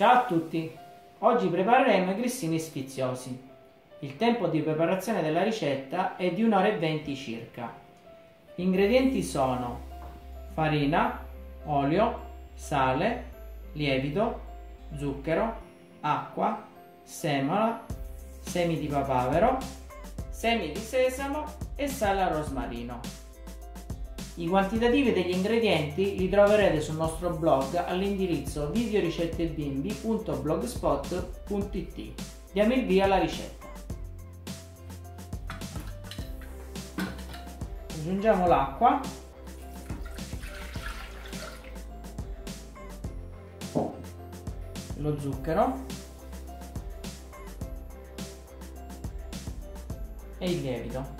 Ciao a tutti! Oggi prepareremo i grissini sfiziosi. Il tempo di preparazione della ricetta è di 1 ora e 20 circa. Gli ingredienti sono farina, olio, sale, lievito, zucchero, acqua, semola, semi di papavero, semi di sesamo e sale al rosmarino. I quantitativi degli ingredienti li troverete sul nostro blog all'indirizzo videoricettebimbi.blogspot.it. Diamo il via alla ricetta. Aggiungiamo l'acqua, lo zucchero e il lievito.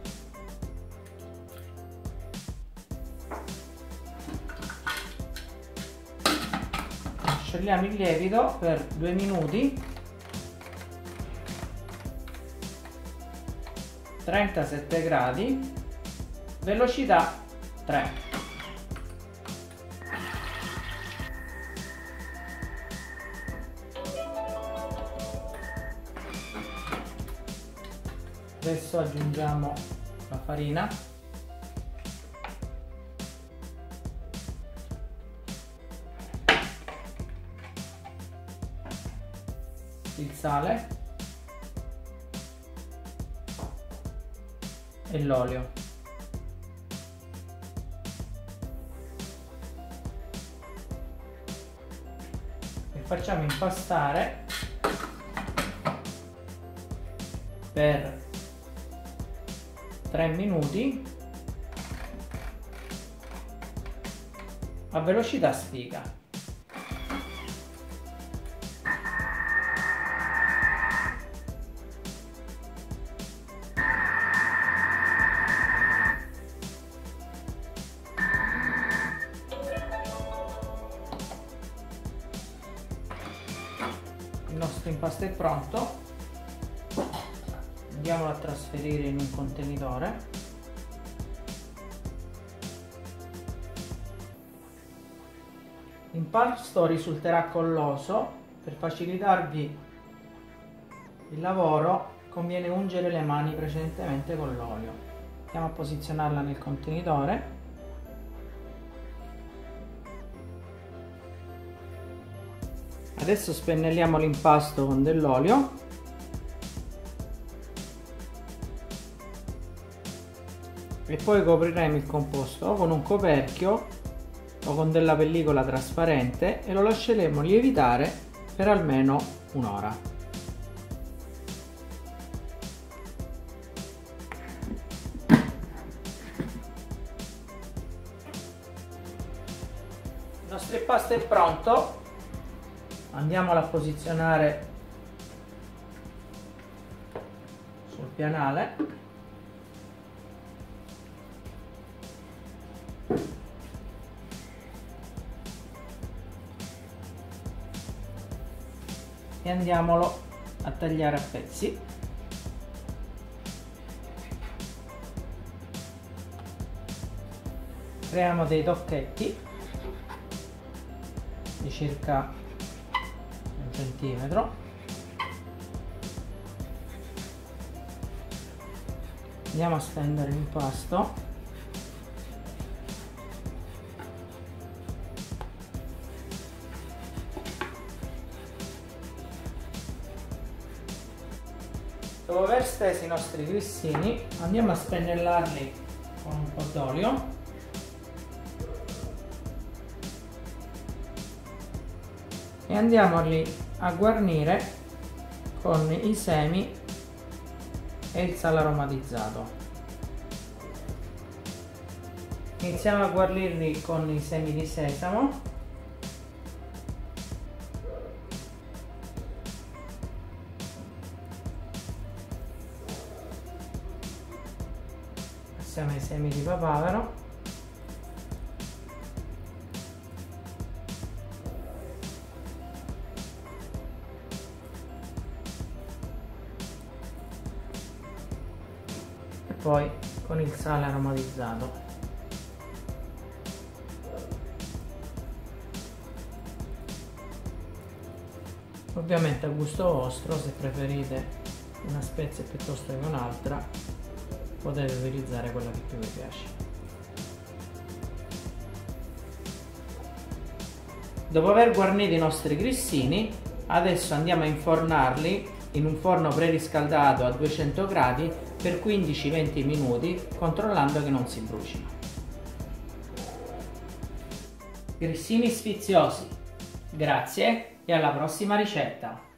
Scioliamo il lievito per 2 minuti, 37 gradi, velocità 3. Adesso aggiungiamo la farina, il sale e l'olio. E facciamo impastare per 3 minuti a velocità spiga. Il nostro impasto è pronto, andiamolo a trasferire in un contenitore. L'impasto risulterà colloso. Per facilitarvi il lavoro conviene ungere le mani precedentemente con l'olio. Andiamo a posizionarla nel contenitore. Adesso spennelliamo l'impasto con dell'olio e poi copriremo il composto o con un coperchio o con della pellicola trasparente e lo lasceremo lievitare per almeno un'ora. Il nostro impasto è pronto. Andiamolo a posizionare sul pianale. E andiamolo a tagliare a pezzi. Creiamo dei tocchetti di circa 1 centimetro. Andiamo a stendere l'impasto. Dopo aver steso i nostri grissini, andiamo a spennellarli con un po' d'olio. E andiamoli a guarnire con i semi e il sale aromatizzato. Iniziamo a guarnirli con i semi di sesamo. Passiamo ai semi di papavero. Poi con il sale aromatizzato. Ovviamente a gusto vostro, se preferite una spezia piuttosto che un'altra, potete utilizzare quella che più vi piace. Dopo aver guarnito i nostri grissini, adesso andiamo a infornarli in un forno preriscaldato a 200 gradi per 15-20 minuti, controllando che non si brucino. Grissini sfiziosi. Grazie e alla prossima ricetta!